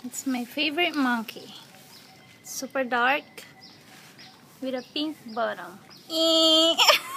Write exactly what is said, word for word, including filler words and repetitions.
It's my favorite monkey. Super dark with a pink bottom.